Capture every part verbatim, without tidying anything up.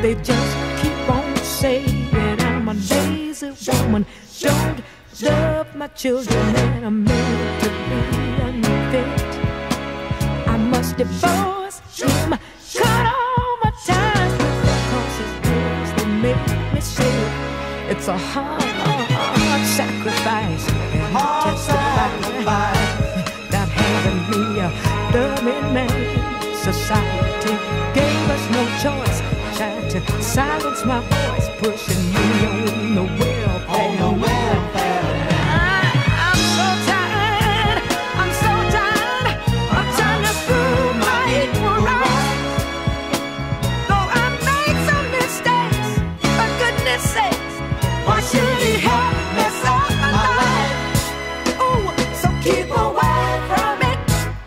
They just keep on saying I'm a lazy woman, don't love my children, and I'm made to be unfit. I must divorce him, cut all my ties with the consequences that make me sick. It's a hard, hard sacrifice, and hard sacrifice that having me a dummy man. Society gave us no choice, tried to silence my voice, pushing me on the welfare. On the welfare. I, I'm so tired, I'm so tired of trying to prove my equal rights. Though I made some mistakes, for goodness sakes, why should he help mess up my life? Ooh, so keep away from it,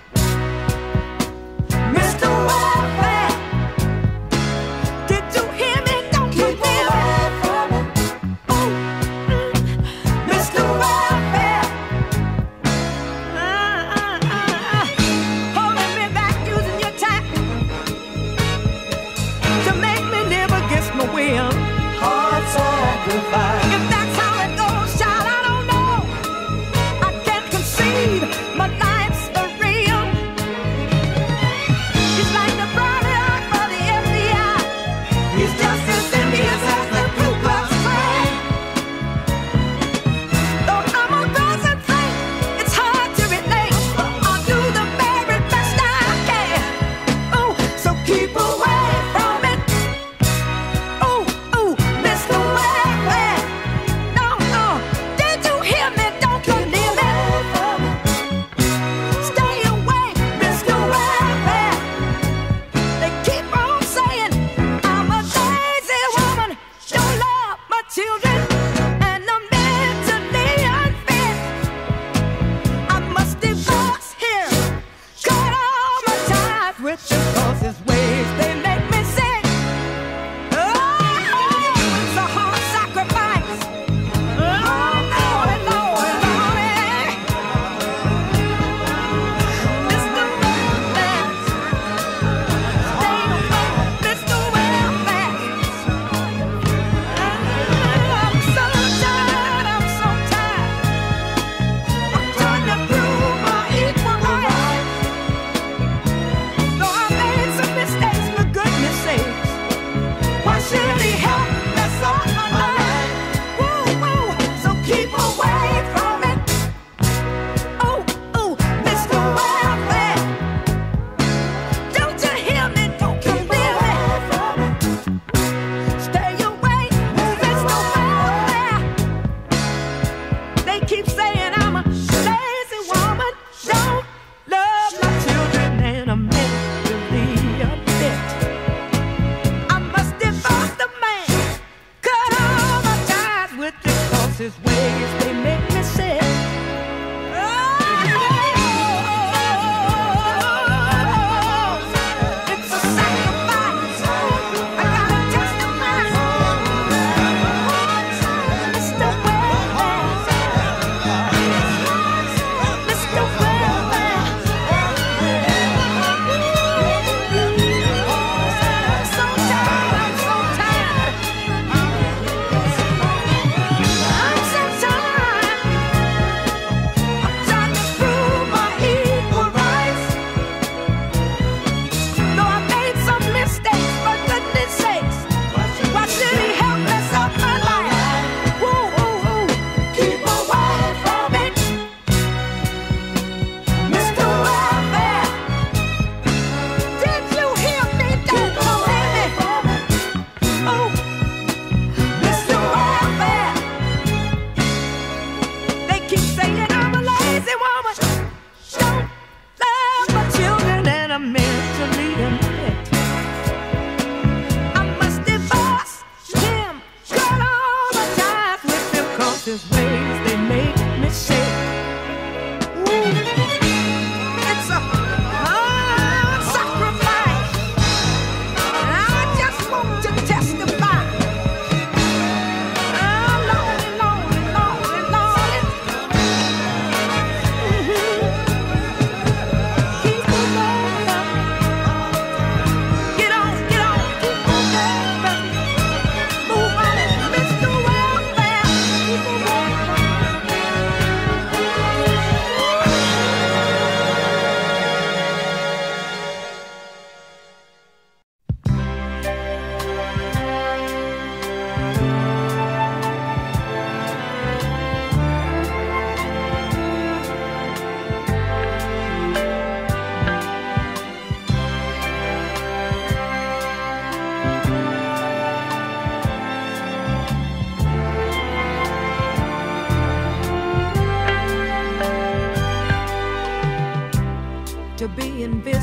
Mister Welfare. Did you hear me? Don't you hear me? Ooh, mm, Mister Welfare. Uh, uh, uh, holding me back, using your time to make me live against my will. Hard sacrifice. If that's how it goes, child, I don't know. I can't conceive my life's for real. It's like the bodyguard for the F B I. He's just as envious as the Ku Klux Klan. Though I'm a dozen things, it's hard to relate. I'll do the very best I can. Oh, so keep away from it. Ooh, ooh, Mister Welfare. No, no, did you hear me? Don't you hear me? Stay away, Mister Welfare. They keep on saying I'm a lazy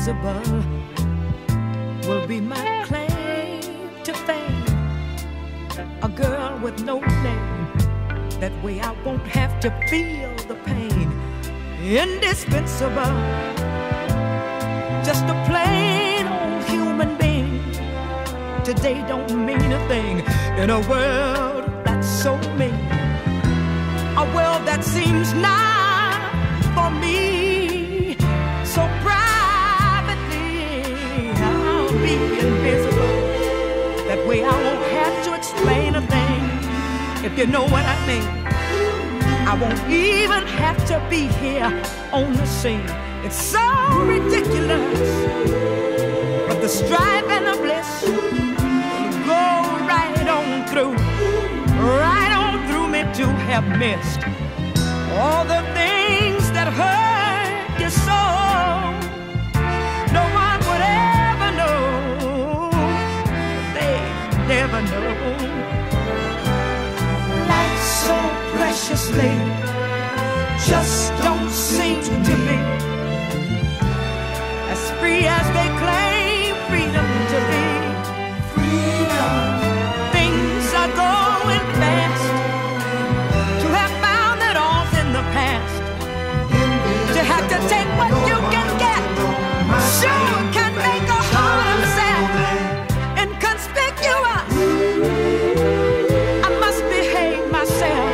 invisible will be my claim to fame. A girl with no name, that way I won't have to feel the pain. Indispensable, just a plain old human being. Today don't mean a thing in a world that's so mean. A world that seems not for me. So privately I'll be invisible. That way I won't have to explain a thing, if you know what I mean. I won't even have to be here on the scene. It's so ridiculous, but the strife and the bliss go right on through, right on through me to have missed all the things that hurt your soul. No one would ever know, they never know. Life's so preciously just don't seem to be as free as they claim freedom to be. Freedom. Things are going fast. To have found it all's in the past. To have to take what you can get, sure can make a heart upset. Inconspicuous, I must behave myself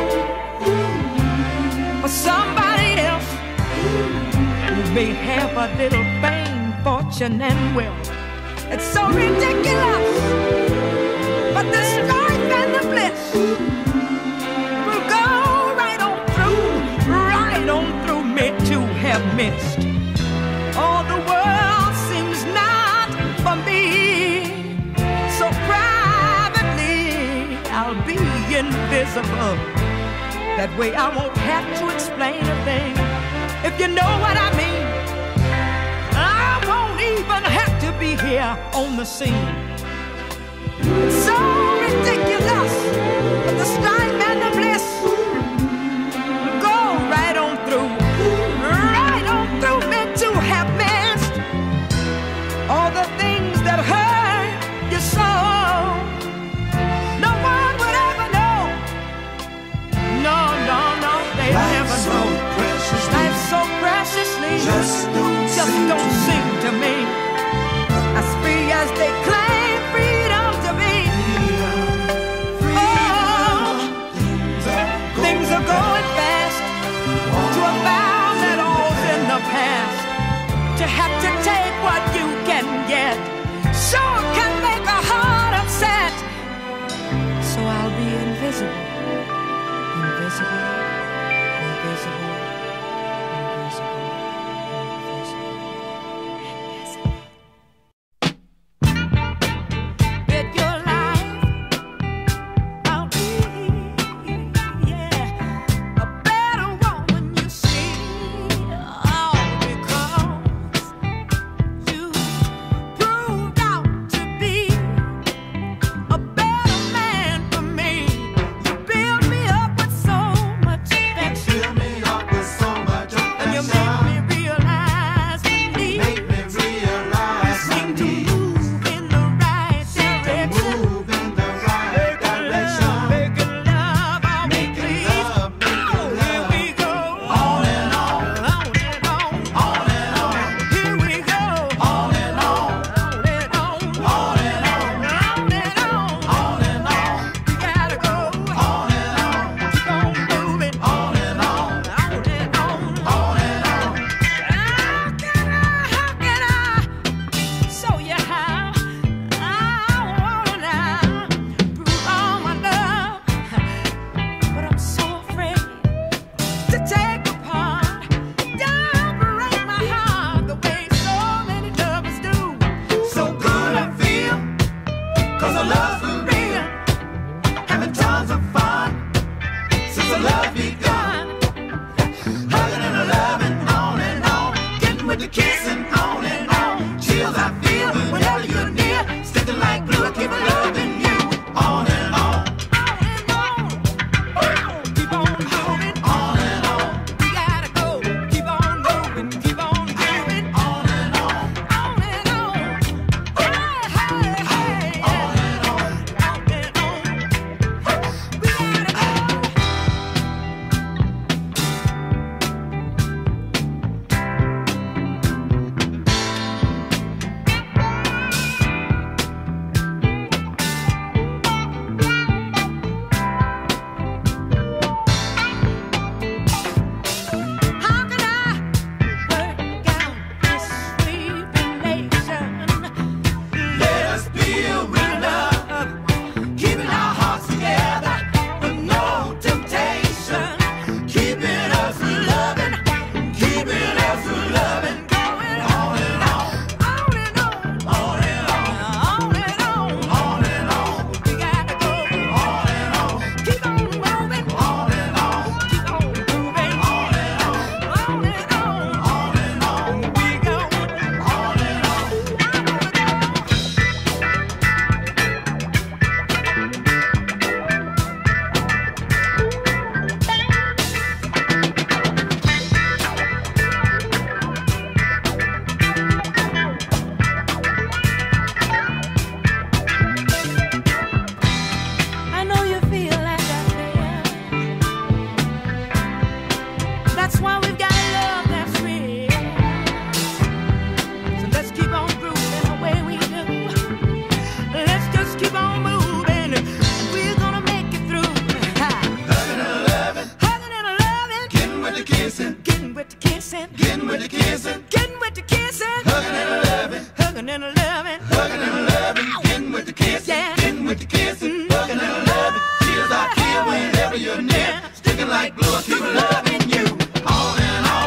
for somebody else who may have a little fame, fortune, and wealth. It's so ridiculous, but the strife and the bliss will go right on through, right on through me to have missed. All the world seems not for me, so privately I'll be invisible. That way I won't have to explain a thing, if you know what I mean. I won't even have to be here on the scene. It's so ridiculous, but the strife and the bliss go right on through, right on through me to have missed all the things that hurt your soul. No one would ever know. No, no, no, they never know. Life's so preciously just don't, just don't seem to me as free as they claim freedom to be. Oh, things are going fast. To have found that all's in the past. To have to take what you can get sure can make a heart upset. So I'll be invisible, invisible, invisible. On keep on moving. We're gonna make it through. Hugging and loving, hugging and loving, getting with the kissing, getting with the kissing, getting with the kissing, getting with the kissing, hugging and loving, hugging and loving, hugging and loving, getting with the kissing, yeah. Getting with the kissing, hugging and loving. Tears I feel whenever you're near, sticking like glue. I keep loving you. On and on.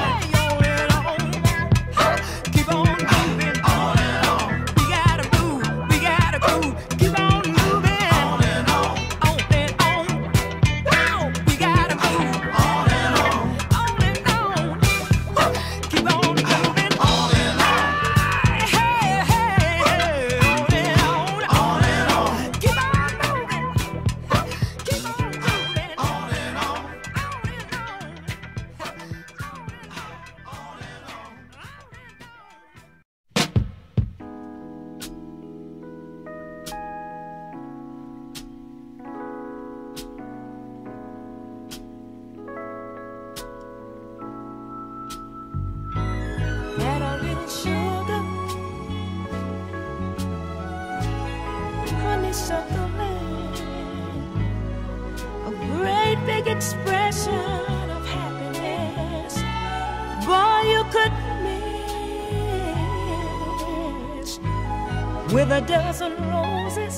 With a dozen roses,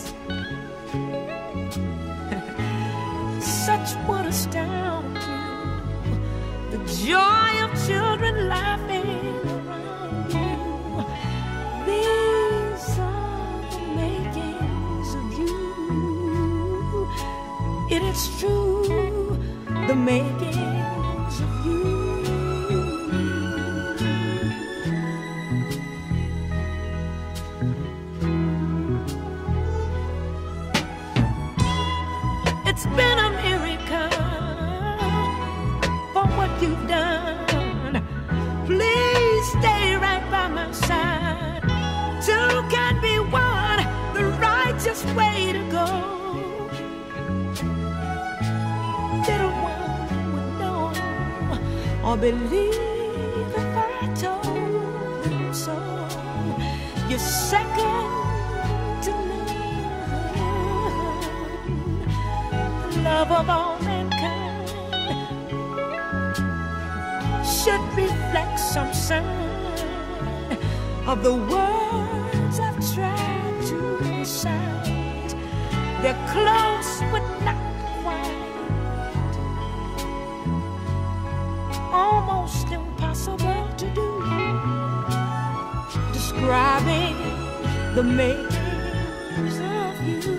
such would astound you. The joy of children laughing around you. These are the makings of you. It is true, the makings of you. It's been a miracle for what you've done. Please stay right by my side. Two can be one, the righteous way to go. Little one would know or believe if I told them so. You're second to none. Love of all mankind should reflect some sign of the words I've tried to recite. They're close but not quite, almost impossible to do, describing the makings of you.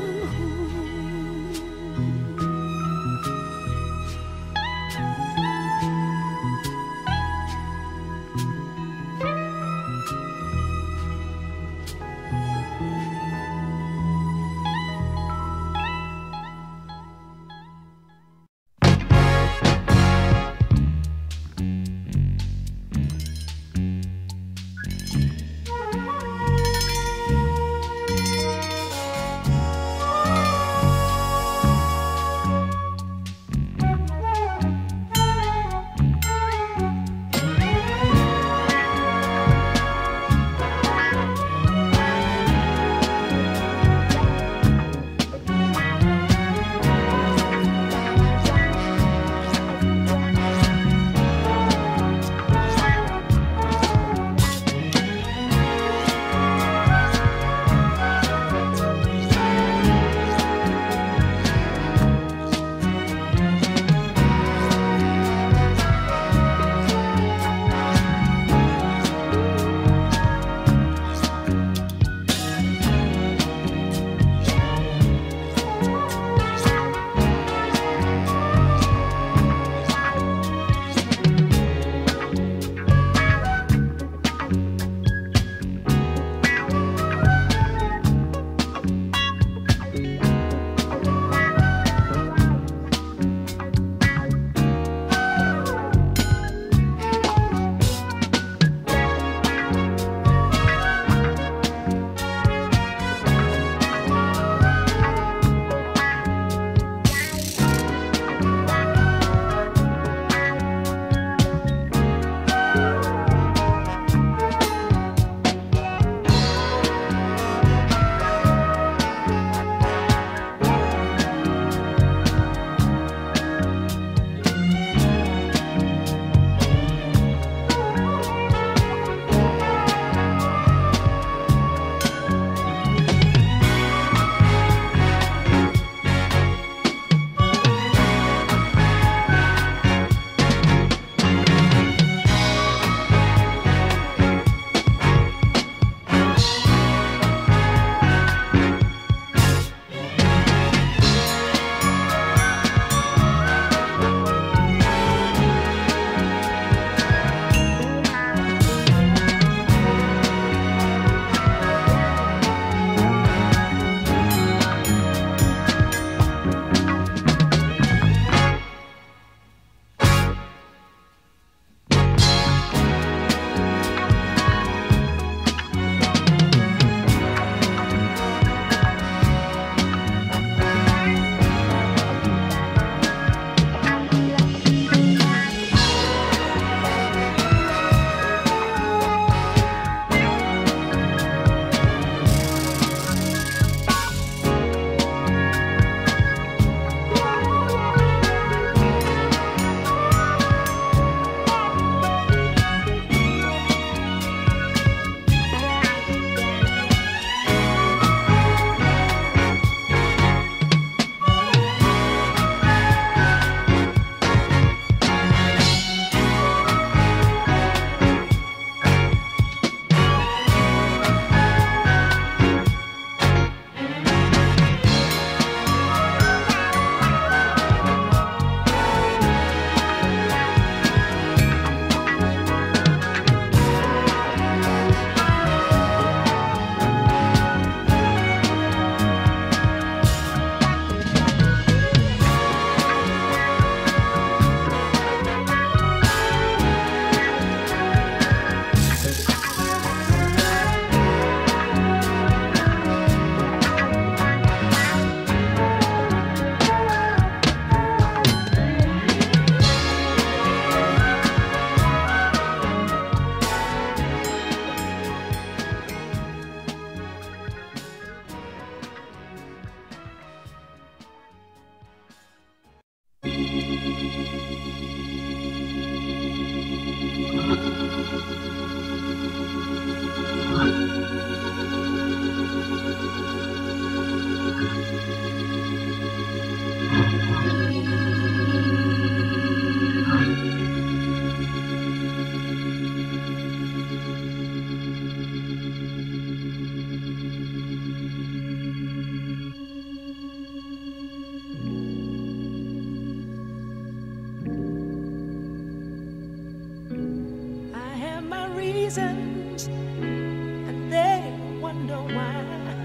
And they wonder why.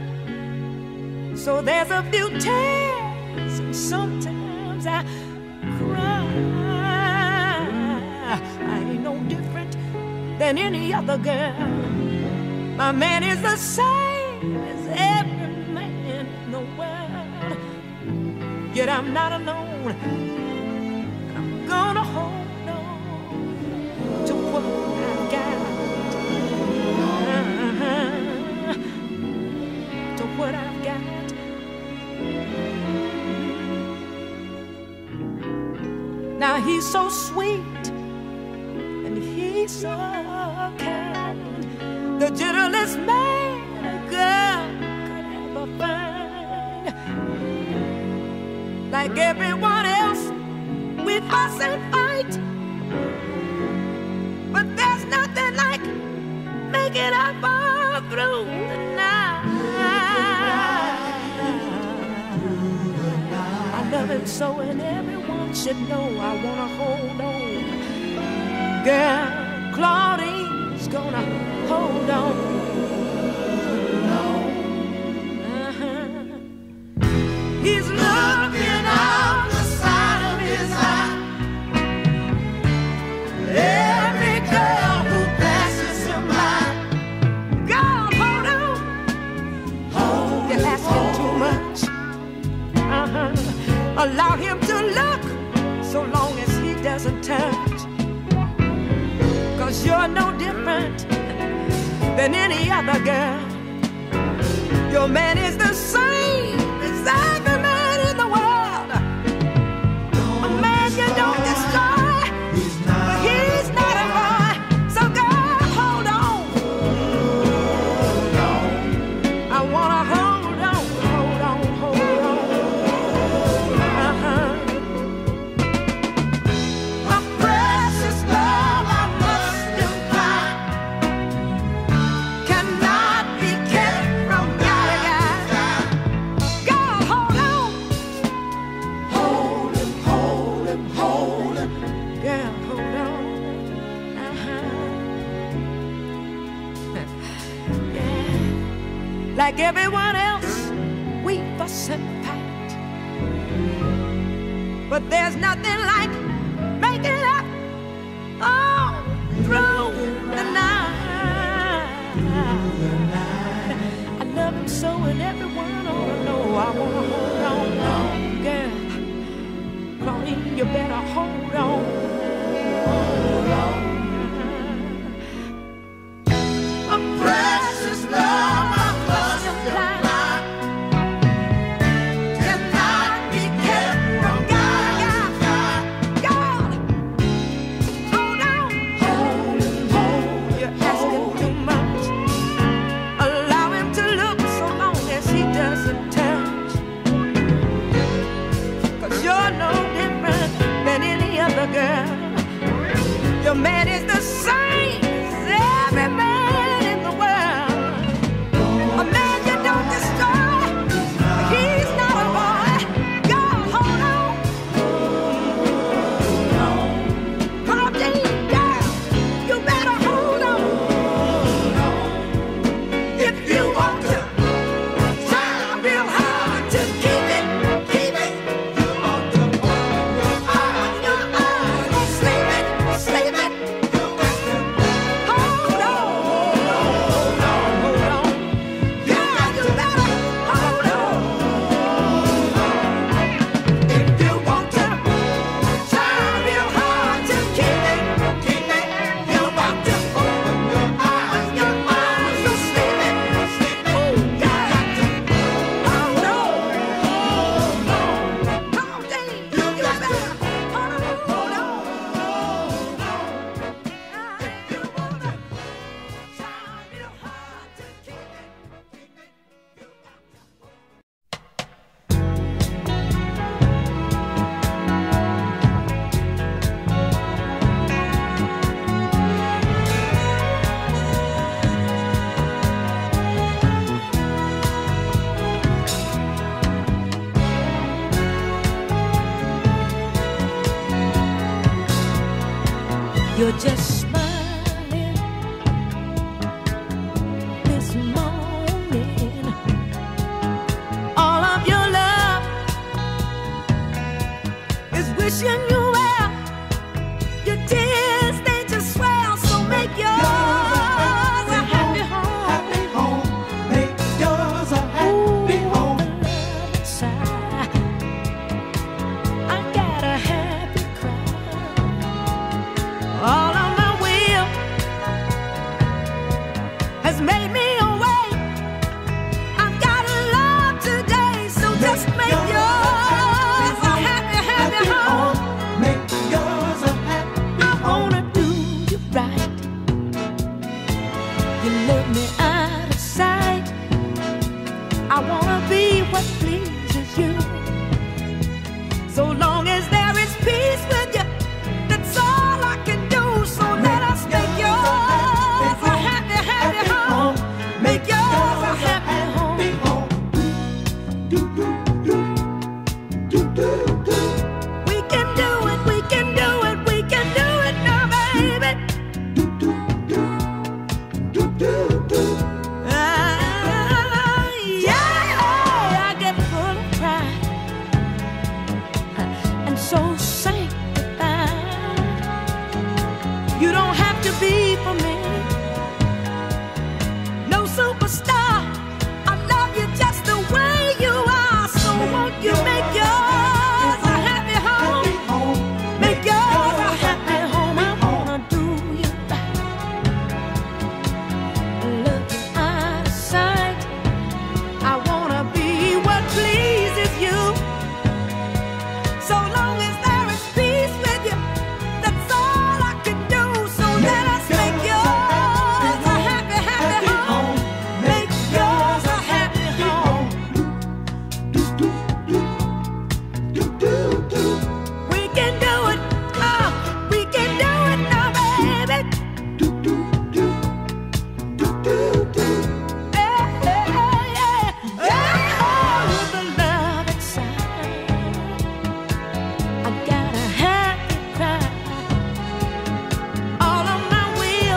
So there's a few tears, and sometimes I cry. I ain't no different than any other girl. My man is the same as every man in the world. Yet I'm not alone, and I'm gonna hold on to what I've got. What I've got. Now he's so sweet and he's so kind, the gentlest man a girl could ever find. Like everyone else, we fuss and fight, but there's nothing like making up all through the night. I love him so, and everyone should know I wanna hold on. Girl, Claudine's gonna hold on. Uh-huh. He's looking out the side of his eye. Every girl who passes him by. Girl, hold on. Hold You're asking too much. Uh-huh. Allow him to look so long as he doesn't touch. Cause you're no different than any other girl. Your man is the same as every man in the world. A man you don't destroy, but he's not a boy. So girl, hold on. I wanna hold on, hold on, hold on. Like everyone else, we fuss and fight, but there's nothing like making up all through the night. I love him so, and everyone ought to know I wanna hold on, girl. Claudine, you better hold on. Hold on. A precious love. Girl, your man is the same as every man in the world. A man you don't destroy, he's not a boy. Girl, hold on. Claudine, girl, you better hold on. If you want to try real hard to keep it, keep it. You want to open your eyes, sleep it, sleep it. You're just smiling this morning. All of your love is wishing you well. Your tears, they just swell. So make yours a happy home. Happy home. Make yours a happy home. Love inside. I got a happy cry. All of my will has made me awake. I've got a love today, so just make yours a happy, happy home. Make yours a happy I home. wanna do you right. You look me out of sight. I wanna be what pleases you. So long as there is peace with you, that's all I can do. So let us make yours a happy, happy home. Make yours a happy home. Happy home. Do, do, do. Do, do, do. We can do it, we can do it, we can do it now, baby. Do, do, do. Do, do, do. Ah, yeah, I get full of pride and so sanctified. You don't have to be for me no superstar. I love you just the way you are. So won't you make yours a happy home? Happy home. Make yours a happy home. I wanna do you right. Looking out of sight, I wanna be what pleases you. So long as there is peace with you, that's all I can do. So let us make yours a happy, happy home. Make yours a happy home. Do, do, do. Do, do, do. We can do it, oh, we can do it now, baby. Do, do, do. Do, do, do. Yeah, yeah, yeah, yeah. With the love inside, I got a happy cry. All of my will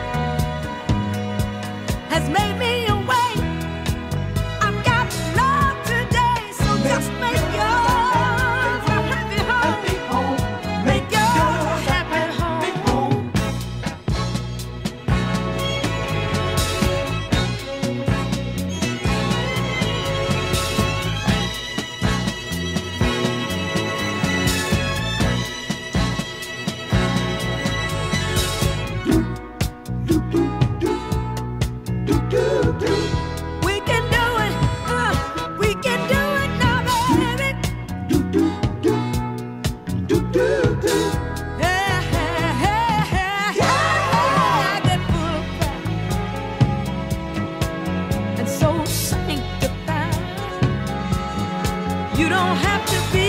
has made me awake. I've got love today, so just make yours a happy home. Happy home. Make yours a happy Happy home. home. Do, do, do. Do, do, do. We can do it, uh, we can do it now, baby. Do, do, do. Do, do, do. Yeah, yeah, yeah, yeah. I get full of pride and so sanctified. You don't have to be